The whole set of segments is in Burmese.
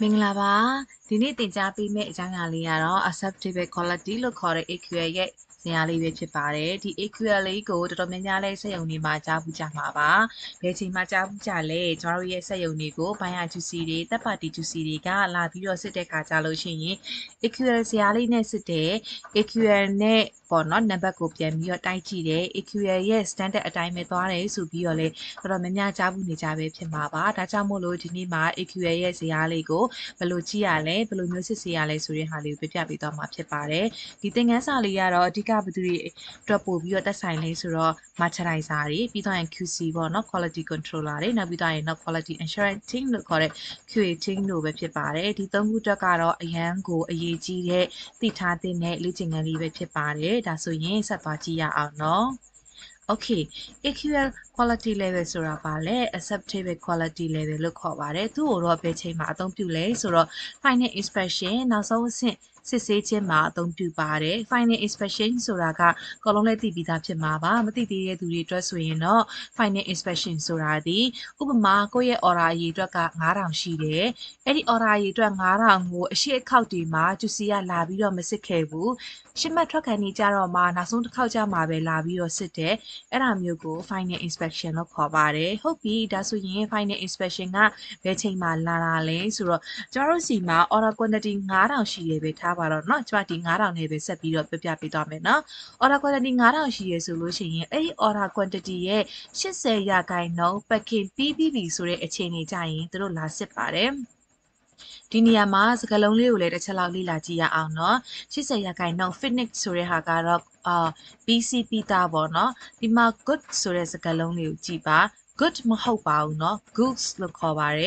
မင်္ဂလာပါဒီနေ့တင်ကြားပေးမယ့်အကြောင်းအရာလေးကတော့ acceptable quality လို့ခေါ်တဲ့ AQL ရဲ့ဇာတ်လေးပဲဖြစ်ပါတယ်ဒီ AQL လေးကိုတော်တော်များများလဲစက်ရုံတွေမှာကြားဘူးကြမှာပါဘယ်ချိန်မှာကြားဘူးကြလဲကျမတို့ရဲ့စက်ရုံတွေကိုဘိုင်ယာဂျူစီတွေတပ်ပါတီဂျူစီတွေကလာပြီးတော့စစ်တဲ့ခါကြလို့ရှိရင် AQL ဇာတ်လေးနဲ့စစ်တဲ့ AQL နဲ့ပေါ့နော်နံပါတ်ကိုပြန်ပြီးတော့တိုက်ကြည့်တယ် AQL ရဲ့ standard အတိုင်းပဲသွားတယ်ဆိုပြီးတော့လေတော်တော်များများကြားဘူးနေကြပဲဖြစ်မှာပါဒါကြောင့်မို့လို့ဒီနေ့မှာ AQL ရဲ့ဇာတ်လေးကိုဘယ်လိုကြည့်ရလဲဘယ်လိုမျိုးစစ်ဆေးရလဲဆိုတဲ့ဟာလေးကိုပြပြပေးသွားမှာဖြစ်ပါတယ်ဒီသင်ခန်းစာလေးကတော့အဓိကဘယ်သူတွေအတွက်ပို့ပြီးတော့သက်ဆိုင်လဲဆိုတော့ merchandiser တွေပြီးတော့ရင် QC ပေါ့နော် quality controller တွေနောက်ပြီးတော့ရင် quality assurance team လို့ခေါ်တဲ့ QA team တို့ပဲဖြစ်ပါတယ်ဒီသုံးခုအတွက်ကတော့အရန်ကိုအရေးကြီးတဲ့သိထားတဲ့လေ့ကျင့်ခန်းလေးပဲဖြစ်ပါတယ်ဒါဆိုရင်ဆက်သွားကြည့်ရအောင်နော်Okay, AQL quality level ဆိုတာပါလဲ acceptable quality level လို့ခေါ်ပါတယ်သူ့ကိုတော့ဘယ်ချိန်မှာအသုံးပြုလဲဆိုတော့ final inspection နောက်ဆုံးအဆင့်စစ်ဆေးခြင်းမှာအသုံးပြုပါတယ် final inspection ဆိုတာကကောလုံးလေးသိပြီးသားဖြစ်မှာပါမသိသေးတဲ့သူတွေအတွက်ဆိုရင်တော့ final inspection ဆိုတာဒီဥပမာကိုယ့်ရဲ့ order အရေအတွက်က9000ရှိတယ်အဲ့ဒီ order အရေအတွက်9000ကိုအရှိအခောက်တွေမှာကျူစီကလာပြီးတော့မစစ်ခဲ့ဘူးရှင်းမှတ်ထွက်ခံနေကြတော့မှနောက်ဆုံးတစ်ခေါက်ကြမှာပဲလာပြီးတော့စစ်တယ်အဲ့ဒါမျိုးကို final inspection လို့ခေါ်ပါတယ်ဟုတ်ပြီဒါဆိုရင် final inspection ကဘယ်ချိန်မှာလာတာလဲဆိုတော့ကျမတို့စီမှာ order quantity 9000ရှိရပဲထားပါတော့เนาะကျမဒီ9000နဲ့ပဲဆက်ပြီးတော့ပြပြပေးသွားမယ်เนาะ order quantity 9000ရှိရဆိုလို့ရှိရင်အဲ့ဒီ order quantity ရဲ့80ရာခိုင်နှုန်း packing ပြီးပြီဆိုတဲ့အခြေအနေကြရင်တို့လာစစ်ပါတယ်ဒီနေရာမှာစကားလုံးလေးကိုလည်းတစ်ချက်လောက်လေ့လာကြည့်ရအောင်เนาะ80ရာခိုင်နှုန်း finish ဆိုတဲ့ဟာကတော့BC ပြီးသားပေါ့เนาะဒီမှာ good ဆိုတဲ့စကားလုံးလေးကိုကြည့်ပါ good မဟုတ်ပါဘူးเนาะ goods လို့ခေါ်ပါတယ်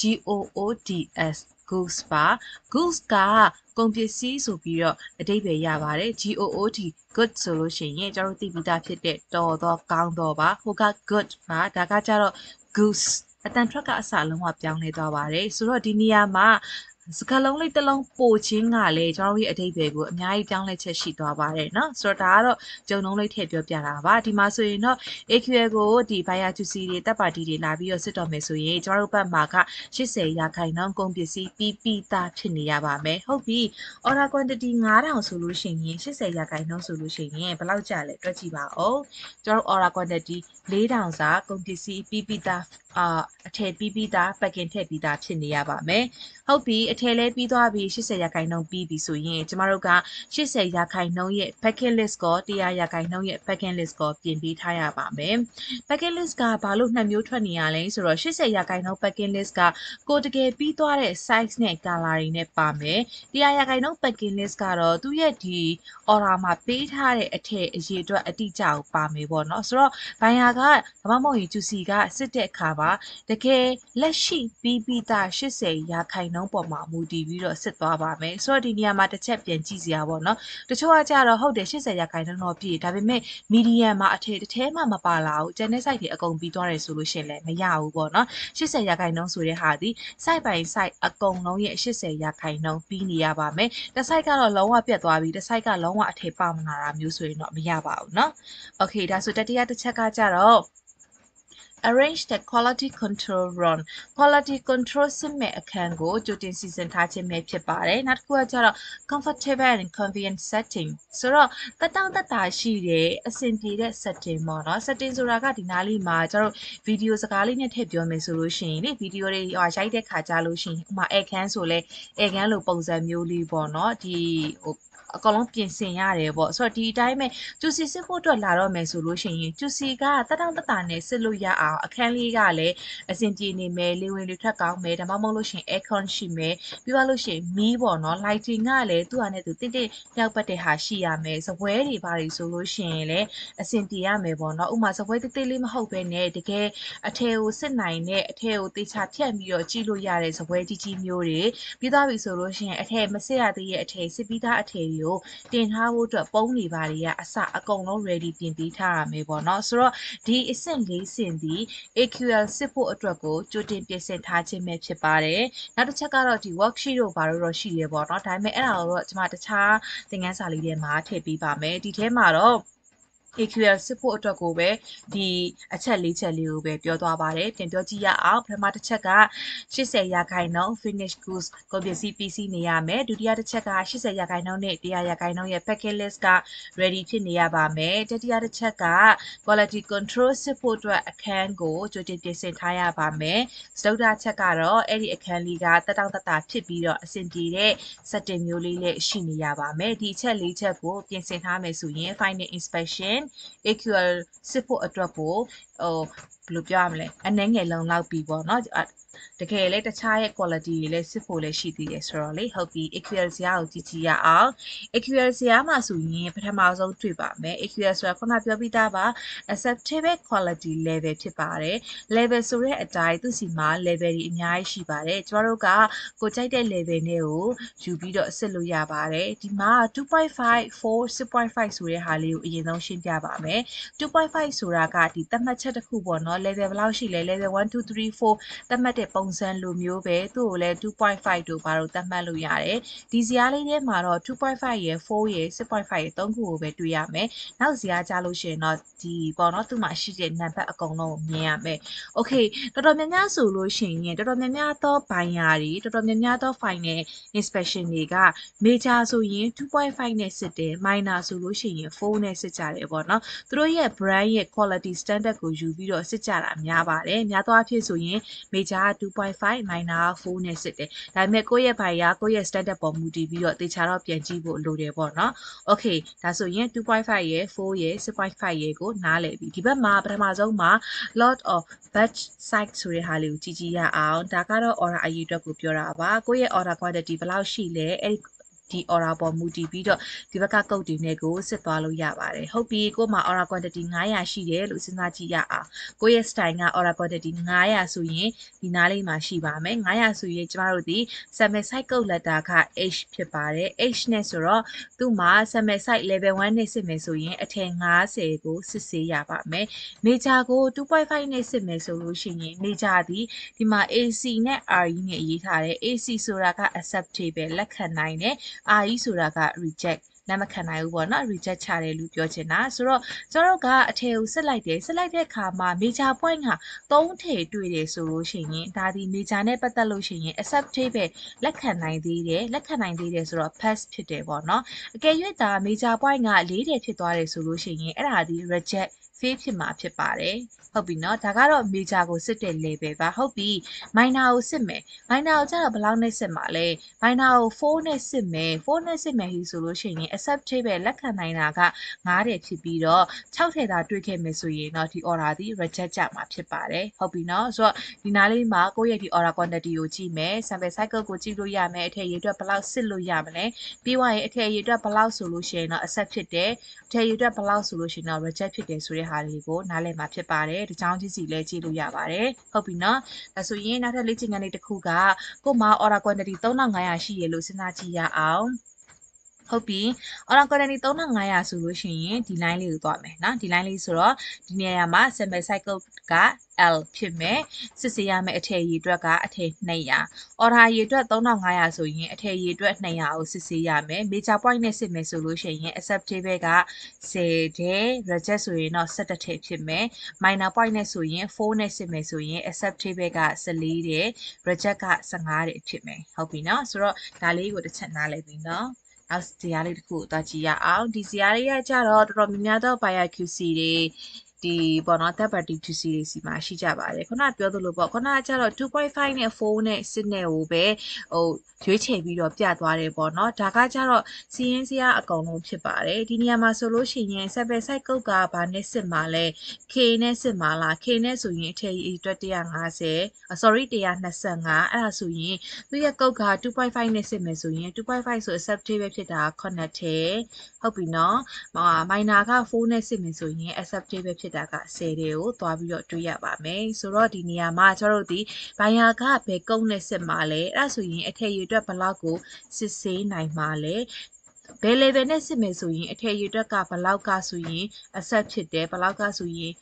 goods goods ပါ goods ကကုန်ပစ္စည်းဆိုပြီးတော့အဓိပ္ပာယ်ရပါတယ် good good ဆိုလို့ရှိရင်ကျွန်တော်တို့သိပြီးသားဖြစ်တဲ့တော်သောကောင်းသောပါဟိုက good ပါဒါကကြတော့ goose အတန်ထွက်ကအစလုံးဝပြောင်းလဲသွားပါတယ်ဆိုတော့ဒီနေရာမှာစကားလုံးလေးတစ်လုံးပို့ခြင်းကလည်းကျွန်တော်ရဲ့အဓိပ္ပာယ်ကိုအများကြီးပြောင်းလဲချက်ရှိသွားပါတယ်เนาะဆိုတော့ဒါကတော့ဂျုံလုံးလေးထည့်ပြောပြတာပါဒီမှာဆိုရင်တော့ AQL ကိုဒီ buyer QC တွေတပ်ပါတီတွေလာပြီးတော့စစ်တော်မယ်ဆိုရင်ကျွန်တော်တို့ဘက်မှာက80ရာခိုင်နှုန်းကုန်ပစ္စည်းပြီးသားဖြစ်နေရပါမယ်ဟုတ်ပြီ order quantity 9000ဆိုလို့ရှိရင်80ရာခိုင်နှုန်းဆိုလို့ရှိရင်ဘယ်လောက်ကျလဲတွက်ကြည့်ပါဦးကျွန်တော် order quantity 4000စာကုန်ပစ္စည်းပြီးသားအထည်ပြီးသား packing ထည့်ပြီးသားဖြစ်နေရပါမယ်ဟုတ်ပြီအထည်လဲပြီးသွားပြီ80ရာခိုင်နှုန်းပြီးပြီဆိုရင်ကျမတို့က80ရာခိုင်နှုန်းရဲ့ packing list ကို100ရာခိုင်နှုန်းရဲ့ packing list ကိုပြင်ပေးထားရပါမယ် packing list ကဘာလို့နှစ်မျိုးထွက်နေရလဲဆိုတော့80ရာခိုင်နှုန်း packing list ကကိုတကယ်ပြီးသွားတဲ့ size နဲ့ color တွေနဲ့ပါမယ်100ရာခိုင်နှုန်း packing list ကတော့သူ့ရဲ့ဒီ order မှာပေးထားတဲ့အထည်အရေအတွက်အတိအကျကိုပါမယ်ပေါ့နော်ဆိုတော့ buyer ကဘာမှမဟုတ်ရင် QC ကစစ်တဲ့အခါမှာတကယ်လက်ရှိပြီးသား80ရာခိုင်နှုန်းပေါ်မှာမူတည်ပြီးတော့စစ်သွားပါမယ်ဆိုတော့ဒီနေရာမှာတစ်ချက်ပြန်ကြည့်စရာပေါ့နော်တချို့ကကြတော့ဟုတ်တယ်80ရာခိုင်နှုန်းတော့ပြည့်ဒါပေမဲ့ medium မှာအထည်တစ်ထဲမှမပါလာဘူးကျန်တဲ့ site တွေအကုန်ပြီးသွားတယ်ဆိုလို့ရှိရင်လည်းမရဘူးပေါ့နော်80ရာခိုင်နှုန်းဆိုတဲ့ဟာဒီ site by site အကုန်လုံးရဲ့80ရာခိုင်နှုန်းပြီးနေရပါမယ်တစ် site ကတော့လုံးဝပြတ်သွားပြီတစ် site ကလုံးဝအထည်ပေါမလာတာမျိုးဆိုရင်တော့မရပါဘူးเนาะ okay ဒါဆိုတတိယတစ်ချက်ကကြတော့arrange the quality control run quality control စစ်မဲ့အခန်းကိုကြိုတင်စီစဉ်ထားခြင်းပဲဖြစ်ပါတယ်နောက်တစ်ခုကကျတော့ comfortable and convenient setting ဆိုတော့တက်တောင့်တက်တာရှိတဲ့အဆင်ပြေတဲ့ setting ပေါ့နော် setting ဆိုတာကဒီနားလေးမှာကျတော့ဗီဒီယိုစကားလေးနဲ့ထည့်ပြောမယ်ဆိုလို့ရှိရင်လေဗီဒီယိုတွေရိုက်တဲ့ခါကြလို့ရှိရင်ဥပမာ air can ဆိုလဲ air can လိုပုံစံမျိုးလေးပေါ့နော်ဒီဟိုအကောင်လုံးပြင်ဆင်ရတယ်ပေါ့ဆိုတော့ဒီအတိုင်းပဲကျူစီစစ်ဖို့အတွက်လာတော့မယ်ဆိုလို့ရှိရင်ကျူစီကတက်တောင့်တက်တာနဲ့စစ်လို့ရအောင်အခန်းလေးကလည်းအဆင်ပြေနေမယ်လေဝင်လေထွက်ကောင်းမယ်ဒါမှမဟုတ်လို့ရှိရင် aircon ရှိမယ်ပြီးသွားလို့ရှိရင်မီးပေါ့နော် lighting ကလည်းသူ့ဟာနဲ့သူတင့်ရောက်ပတ်တဲ့ဟာရှိရမယ်စပွဲတွေဘာတွေဆိုလို့ရှိရင်လည်းအဆင်ပြေရမယ်ပေါ့နော်ဥပမာစပွဲတိတ်တိတ်လေးမဟုတ်ဘဲနဲ့တကယ်အထည်ကိုစစ်နိုင်တဲ့အထည်ကိုတေချာဖြတ်ပြီးတော့ကြည့်လို့ရတဲ့စပွဲကြီးကြီးမျိုးတွေပြီးသွားပြီဆိုလို့ရှိရင်အထည်မစစ်ရသေးတဲ့အထည်စစ်ပြီးသားအထည်တွေကိုတင်ထားဖို့အတွက်ပုံးနေပါတွေကအစအကုန်လုံး ready ပြင်ပေးထားရမယ်ပေါ့နော်ဆိုတော့ဒီအဆင့်၄ဆင့်ဒီ AQL စစ်ဖို့အတွက်ကိုကြိုတင်ပြင်ဆင်ထားခြင်းပဲဖြစ်ပါတယ်နောက်တစ်ချက်ကတော့ဒီ worksheet တို့ဘာလို့တော့ရှိရပေါ့နော်ဒါပေမဲ့အဲ့ဒါတော့ကျွန်မတခြားသင်ခန်းစာလေးတွေမှာထည့်ပေးပါမယ်ဒီထဲမှာတော့ AQL စစ်ဖို့အတွက်ကိုပဲဒီအချက်၄ချက်လေးကိုပဲပြောသွားပါတယ်ပြန်ပြောကြည့်ရအောင်ပထမတစ်ချက်က80ရာခိုင်နှုန်း finish goods ကုန်ပစ္စည်းပြီးစီးနေရမယ်ဒုတိယတစ်ချက်က80ရာခိုင်နှုန်းနဲ့100ရာခိုင်နှုန်းရဲ့ packet list က ready ဖြစ်နေရပါမယ်တတိယတစ်ချက်က quality control စစ်ဖို့အတွက်အခန်းကိုကြိုတင်ပြင်ဆင်ထားရပါမယ်စတုတ္ထချက်ကတော့အဲ့ဒီအခန်းလေးကတက်တောင့်တတဖြစ်ပြီးတော့အဆင်ပြေတဲ့ setting မျိုးလေးလည်းရှိနေရပါမယ်ဒီအချက်၄ချက်ကိုပြင်ဆင်ထားမယ်ဆိုရင် final inspection AQL စစ်ဖို့အတွက်ကိုဘယ်လိုပြောရမလဲအနှဲငယ်လုံးလောက်ပြီးပေါ့နော်တကယ်လည်းတခြားရဲ့ quality တွေလည်းစစ်ဖို့လည်းရှိသေးတယ်ဆိုတော့လေဟုတ်ပြီ AQL ဇာတ်ကိုကြည့်ရအောင် AQL ဇာတ်မှာဆိုရင်ပထမဆုံးတွေ့ပါမယ် AQL ဆိုတာခုနပြောပြီးသားပါ acceptable quality level ဖြစ်ပါတယ် level ဆိုတဲ့အတိုင်းသူစီမှာ level တွေအများကြီးရှိပါတယ်ကျမတို့ကကိုကြိုက်တဲ့ level နဲ့ကိုယူပြီးတော့စစ်လို့ရပါတယ်ဒီမှာ2.5 4 6.5 ဆိုတဲ့ဟာလေးကိုအရင်ဆုံးရှင်းပြပါမယ်2.5 ဆိုတာကဒီသတ်မှတ်ချက်တစ်ခုပေါ့နော် level ဘယ်လောက်ရှိလဲ level 1 2 3 4သတ်မှတ်တဲ့ပုံစံလိုမျိုးပဲသူ့ကိုလည်း2.5တို့ဘာလို့သတ်မှတ်လို့ရတယ်ဒီဇာတ်လေးထဲမှာတော့2.5ရယ်4ရယ်6.5ရယ်3ခုကိုပဲတွေ့ရမယ်နောက်ဇာတ်ကြားလို့ရှိရင်တော့ဒီပေါ့နော်သူ့မှာရှိတဲ့နံပါတ်အကုန်လုံးကိုမြင်ရမယ် okay တော်တော်များများဆိုလို့ရှိရင်တော်တော်များများသောဘိုင်ယာတွေတော်တော်များများသော final inspection တွေက major ဆိုရင်2.5နဲ့စစ်တယ် minor ဆိုလို့ရှိရင်4နဲ့စစ်ကြတယ်ပေါ့နော်သူတို့ရဲ့ brand ရဲ့ quality standard ကိုယူပြီးတော့စစ်ကြတာများပါတယ်များသောအားဖြင့်ဆိုရင် major က2.5 minor က4နဲ့စစ်တယ်ဒါပေမဲ့ကိုယ့်ရဲ့ဘိုင်ယာကိုယ့်ရဲ့ standard ပေါ်မူတည်ပြီးတော့တေချာတော့ပြန်ကြည့်ဖို့လိုတယ်ပေါ့နော် okay ဒါဆိုရင်2.5ရယ်4ရယ်6.5ရယ်ကိုနားလည်ပြီဒီဘက်မှာပထမဆုံးမှာ lot of batch size ဆိုတဲ့ဟာလေးကိုကြည့်ရအောင်ဒါကတော့ order အရေးအတွက်ကိုပြောတာပါကိုယ့်ရဲ့ order quantity ဘယ်လောက်ရှိလဲအဲ့ဒီ order ပေါ်မူတည်ပြီးတော့ဒီဘက်ကကုတ်တွေနဲ့ကိုစစ်သွားလို့ရပါတယ်ဟုတ်ပြီကို့မှာ order quantity 900ရှိတယ်လို့စဉ်းစားကြည့်ရအောင်ကိုယ့်ရဲ့ style က order quantity 900ဆိုရင်ဒီနားလေးမှာရှိပါမယ်900ဆိုရင်ကျမတို့ဒီ submit site ကုတ် letter က H ဖြစ်ပါတယ် H နဲ့ဆိုတော့သူ့မှာ submit site level 1နဲ့စစ်မယ်ဆိုရင်အထည်90ကိုစစ်ဆေးရပါမယ် major ကို2.5နဲ့စစ်မယ်ဆိုလို့ရှိရင် major ဒီမှာ AC နဲ့ RE နဲ့ရေးထားတယ် AC ဆိုတာက acceptable လက်ခံနိုင်တယ် RE ဆိုတာက reject လက်မခံနိုင်ဘူးပေါ့နော် reject ချတယ်လို့ပြောချင်တာဆိုတော့ကျွန်တော်တို့ကအထည်ကိုစစ်လိုက်တယ်စစ်လိုက်တဲ့အခါမှာ major point က3ထည်တွေ့တယ်ဆိုလို့ရှိရင်ဒါဒီ major နဲ့ပတ်သက်လို့ရှိရင် acceptable လက်ခံနိုင်သေးတယ်ဆိုတော့ pass ဖြစ်တယ်ပေါ့နော်အကယ်၍ဒါ major point က4ထည်ဖြစ်သွားတယ်ဆိုလို့ရှိရင်အဲ့ဒါဒီ reject fail ဖြစ်မှာဖြစ်ပါတယ်ဟုတ်ပြီနော်ဒါကတော့ major ကိုစစ်တဲ့ level ပါဟုတ်ပြီ minor ကိုစစ်မယ် minor ကိုကျတော့ဘယ်လောက်နဲ့စစ်မှာလဲ minor ကို4နဲ့စစ်မယ်4နဲ့စစ်မယ်ဆိုလို့ရှိရင် acceptable လက်ခံနိုင်တာက9တဲ့ဖြစ်ပြီးတော့6ထဲသာတွေ့ခဲ့မယ်ဆိုရင်တော့ဒီ order ဒီ reject ကြမှာဖြစ်ပါတယ်ဟုတ်ပြီနော်ဆိုတော့ဒီနားလေးမှာကိုယ့်ရဲ့ဒီ order quantity ကိုကြည့်မယ် sample cycle ကိုကြည့်လို့ရမယ်အထည်ရည်အတွက်ဘယ်လောက်စစ်လို့ရမလဲပြီးွားရင်အထည်ရည်အတွက်ဘယ်လောက်ဆိုလို့ရှိရင်တော့ accept ဖြစ်တယ်အထည်ရည်အတွက်ဘယ်လောက်ဆိုလို့ရှိရင်တော့ reject ဖြစ်တယ်ဆိုတဲ့ဟာလေးကိုနားလည်မှာဖြစ်ပါတယ်ဒီကြောင်းချင်းစီလည်းကြည့်လို့ရပါတယ်ဟုတ်ပြီနော်ဒါဆိုရင်နောက်ထပ်လေ့ကျင့်ခန်းလေးတစ်ခုကကို့မှာ order quantity 3500ရှိရလို့စဉ်းစားကြည့်ရအောင်ဟုတ်ပြီ order quantity 3500ဆိုလို့ရှိရင်ဒီ line လေးကိုသွားမယ်နော်ဒီ line လေးဆိုတော့ဒီနေရာမှာ sample cycle က L ဖြစ်မယ်စစ်ဆေးရမယ့်အထည်ရည်အတွက်ကအထည်200 order ရည်အတွက်3500ဆိုရင်အထည်ရည်အတွက်200ကိုစစ်ဆေးရမယ် major point နဲ့စစ်မယ်ဆိုလို့ရှိရင် acceptable က10တဲ့ reject ဆိုရင်တော့17ထည်ဖြစ်မယ် minor point နဲ့ဆိုရင်4နဲ့စစ်မယ်ဆိုရင် acceptable က14တဲ့ reject က15တဲ့ဖြစ်မယ်ဟုတ်ပြီနော်ဆိုတော့ဒါလေးကိုတစ်ချက်နားလည်ပြီနော်နောက်ဇာတ်လေးတစ်ခုကိုသွားကြည့်ရအောင်ဒီဇာတ်လေးကကြတော့တော်တော်များများသော buyer QC တွေဒီပေါ့နော် third party QC တွေစီမှာရှိကြပါတယ်ခုနပြောသလိုပေါ့ခုနကကြတော့2.5နဲ့4နဲ့6နဲ့ကိုပဲဟိုရွေးချယ်ပြီးတော့ပြသွားတယ်ပေါ့နော်ဒါကကြတော့စီးရင်စရာအကုန်လုံးဖြစ်ပါတယ်ဒီနေရာမှာဆိုလို့ရှိရင် sample site ကုတ်ကဘာနဲ့စစ်မှာလဲ K နဲ့စစ်မှာလား K နဲ့ဆိုရင်အထည်အတွက်150 sorry 125အဲ့ဒါဆိုရင်သူရဲ့ကုတ်က2.5နဲ့စစ်မယ်ဆိုရင်2.5ဆို acceptable ဖြစ်တာ9ထည်ဟုတ်ပြီနော်minor က4နဲ့စစ်မယ်ဆိုရင် acceptable ဖြစ်တာက10တွေကိုသွားပြီးတော့တွေးရပါမယ်ဆိုတော့ဒီနေရာမှာကျတို့ဒီ buyer ကဘယ်ကုတ်နဲ့စစ်မှာလဲအဲ့ဒါဆိုရင်အထည်ရည်အတွက်ဘယ်လောက်ကိုစစ်ဆေးနိုင်မှာလဲဘယ် level နဲ့စစ်မယ်ဆိုရင်အထည်ရည်အတွက်ကဘယ်လောက်ကဆိုရင် accept ဖြစ်တယ်ဘယ်လောက်ကဆိုရင်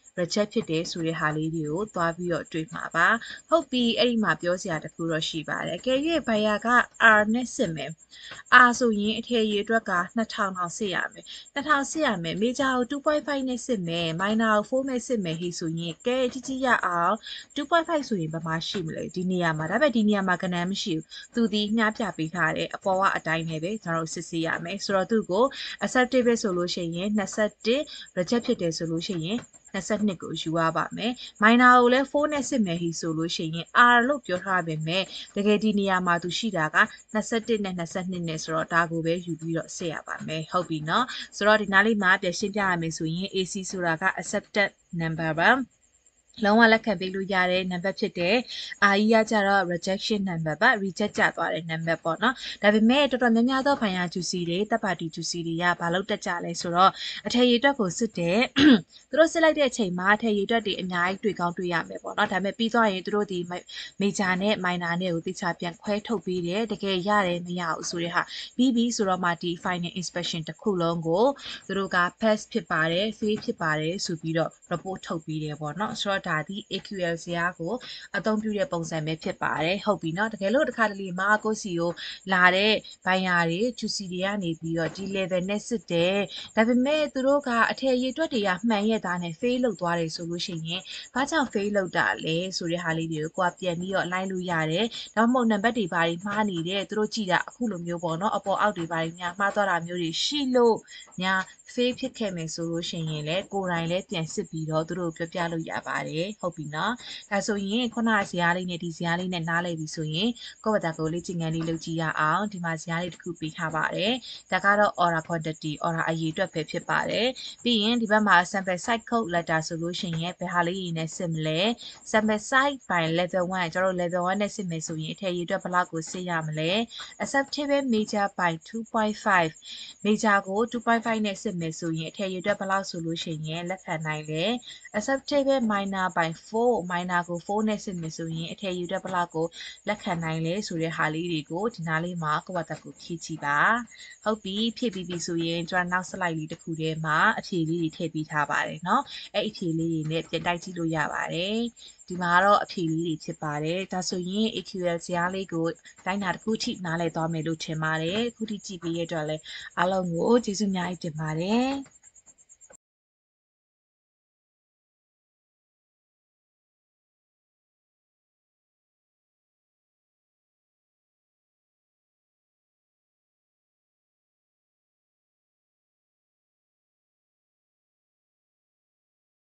reject ဖြစ်တယ်ဆိုတဲ့ဟာလေးတွေကိုသွားပြီးတော့တွေ့မှာပါဟုတ်ပြီအဲ့ဒီမှာပြောစရာတခုတော့ရှိပါတယ်အကယ်၍ဘိုင်ယာက R နဲ့စစ်မယ် R ဆိုရင်အထည်ရည်အတွက်က2000အောင်စစ်ရမယ်2000စစ်ရမယ် major ကို2.5နဲ့စစ်မယ် minor ကို4နဲ့စစ်မယ်ဟိဆိုရင်ကဲကြည့်ကြည့်ရအောင်2.5ဆိုရင်ဘာမှရှိမလဲဒီနေရာမှာဒါပေမဲ့ဒီနေရာမှာကဏ္ဍမရှိဘူးသူဒီမျှပြပေးထားတယ်အပေါ်ကအတိုင်းနဲ့ပဲကျွန်တော်တို့စစ်ဆေးရမယ်ဆိုတော့သူ့ကို acceptable ဆိုလို့ရှိရင်21 reject ဖြစ်တယ်ဆိုလို့ရှိရင်22ကိုယူရပါမယ်။ minor ကိုလည်း4နဲ့စစ်မယ်ဟိဆိုလို့ရှိရင် R လို့ပြောထားပေမဲ့တကယ်ဒီနေရာမှာသူရှိတာက21နဲ့22နဲ့ဆိုတော့ဒါကိုပဲယူပြီးတော့စစ်ရပါမယ်။ဟုတ်ပြီနော်။ဆိုတော့ဒီနားလေးမှာပြန်ရှင်းပြရမယ်ဆိုရင် AC ဆိုတာက accepted number ပါ။လုံးဝလက်ခံပေးလို့ရတဲ့နံပါတ်ဖြစ်တဲ့ R ကြီးကကြတော့ rejection number ပါ reject ကြသွားတဲ့ number ပေါ့နော်ဒါပေမဲ့တော်တော်များများသော ဖိုင်ယာ juicy တွေတပ်ပါတီ juicy တွေကဘာလို့တက်ကြလဲဆိုတော့အထည်ရည်အတွက်ကိုစစ်တဲ့သူတို့စစ်လိုက်တဲ့အချိန်မှာအထည်ရည်အတွက်တွေအများကြီးတွေ့ကောင်းတွေ့ရမယ်ပေါ့နော်ဒါပေမဲ့ပြီးသွားရင်သူတို့ဒီ major နဲ့ minor နဲ့ကိုတိကျပြန်ခွဲထုတ်ပေးတယ်တကယ်ရတယ်မရဘူးဆိုတဲ့ဟာပြီးပြီဆိုတော့မှဒီ final inspection တစ်ခုလုံးကိုသူတို့က pass ဖြစ်ပါတယ် fail ဖြစ်ပါတယ်ဆိုပြီးတော့ report ထုတ်ပေးတယ်ပေါ့နော်ဆိုတော့ဒါဒီ AQL ဇယားကိုအသုံးပြုတဲ့ပုံစံပဲဖြစ်ပါတယ်ဟုတ်ပြီနော်တကယ်လို့တစ်ခါတလေမှာကိုစီကိုလာတဲ့ဘိုင်ယာတွေ juicy တွေကနေပြီးတော့ဒီ level နဲ့စစ်တယ်ဒါပေမဲ့သူတို့ကအထည်ရည်အတွက်တွေကမှန်ရဲ့သားနဲ့ fail လုပ်သွားတယ်ဆိုလို့ရှိရင်ဘာကြောင့် fail လုပ်တာလဲဆိုတဲ့ဟာလေးတွေကိုကိုကပြန်ပြီးတော့ line လို့ရတယ်ဒါမှမဟုတ်နံပါတ်တွေဘာတွေမှားနေတယ်သူတို့ကြည့်တာအခုလိုမျိုးပေါ့နော်အပေါ်အောက်တွေဘာတွေများမှားသွားတာမျိုးတွေရှိလို့ညာ fail ဖြစ်ခဲ့မယ်ဆိုလို့ရှိရင်လည်းကိုယ်တိုင်လည်းပြန်စစ်ပြီးတော့သူတို့ပြောပြလို့ရပါတယ်ဟုတ်ပြီနော်ဒါဆိုရင်ခုနဇာတ်လေးနဲ့ဒီဇာတ်လေးနဲ့နားလည်ပြီဆိုရင်ကိုယ့်ဘာသာကိုလေ့ကျင့်ခန်းလေးလုပ်ကြည့်ရအောင်ဒီမှာဇာတ်လေးတစ်ခုပေးထားပါတယ်ဒါကတော့ order quantity order အရေးအတွက်ပဲဖြစ်ပါတယ်ပြီးရင်ဒီဘက်မှာ sample size code letter ဆိုလို့ရှိရင်ဘယ်ဟာလေးရင်းနဲ့စစ်မလဲ sample size by level 1ကျွန်တော်တို့ level 1နဲ့စစ်မယ်ဆိုရင်အထည်ရည်အတွက်ဘယ်လောက်ကိုစစ်ရမလဲ acceptable major by 2.5 major ကို2.5နဲ့စစ်မယ်ဆိုရင်အထည်ရည်အတွက်ဘယ်လောက်ဆိုလို့ရှိရင်လက်ခံနိုင်လဲ acceptable minor by 4 minor ကို4နဲ့စစ်မယ်ဆိုရင်အထည်ရည်အတွက်ဘယ်လောက်ကိုလက်ခံနိုင်လဲဆိုတဲ့ဟာလေးတွေကိုဒီနားလေးမှာကိုယ့်ဘာသာကိုဖြည့်ကြည့်ပါဟုတ်ပြီဖြည့်ပြီးပြီဆိုရင်ကျွန်တော်နောက် slide လေးတစ်ခုထဲမှာအဖြေလေးတွေထည့်ပေးထားပါတယ်เนาะအဲ့အဖြေလေးတွေနဲ့ပြန်တိုက်ကြည့်လို့ရပါတယ်ဒီမှာတော့အဖြေလေးတွေဖြစ်ပါတယ်ဒါဆိုရင် AQL ဇာတ်လေးကိုတိုင်းတာတစ်ခုထိနားလည်သွားမယ်လို့ထင်ပါတယ်အခုထိကြည့်ပြီးရတဲ့အတွက်လည်းအားလုံးကိုကျေးဇူးအများကြီးတင်ပါတယ်